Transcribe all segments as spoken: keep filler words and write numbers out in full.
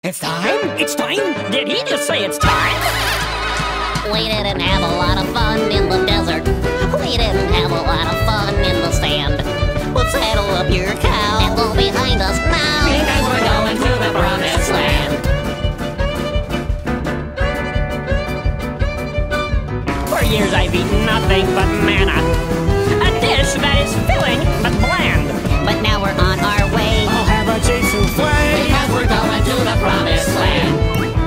It's time? It's time? Did he just say it's time? We didn't have a lot of fun in the desert. We didn't have a lot of fun in the sand. Well, saddle up your cow and go behind us now, Because we're going to the promised land. For years I've eaten nothing but manna, a dish that is filling but bland. but now we're on our way. I'll have a cheese souffle. Because we're going to the promised land.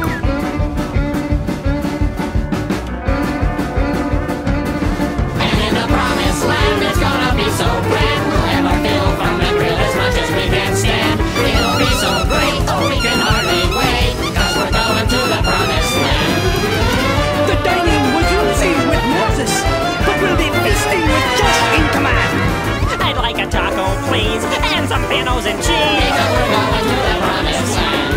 And in the promised land, it's gonna be so grand. We'll have our fill from the grill as much as we can stand. It'll be so great, oh, we can hardly wait. Cause we're going to the promised land. The dining was easy with Moses, but we'll be feasting with Josh in command. I'd like a taco, please, and some panos and cheese. Because we're going to the promised land.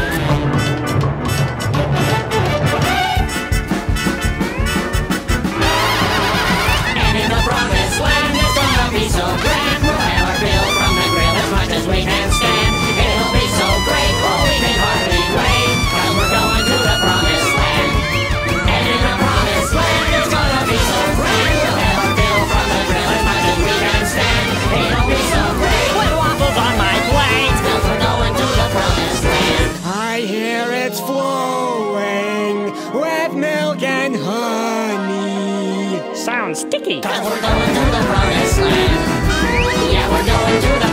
And in the promised land, it's gonna be so grand. We'll have our fill from the grill as much as we can stand. It'll be so great, oh, we can hardly wait. Cause we're going to the promised land. And in the promised land, it's gonna be so great. We'll have our fill from the grill as much as we can stand. It'll be so great. With waffles on my plate. Cause we're going to the promised land. I hear it's flowing with milk and honey. Sounds sticky. Cause we're going to the promised land. Yeah, we're going to the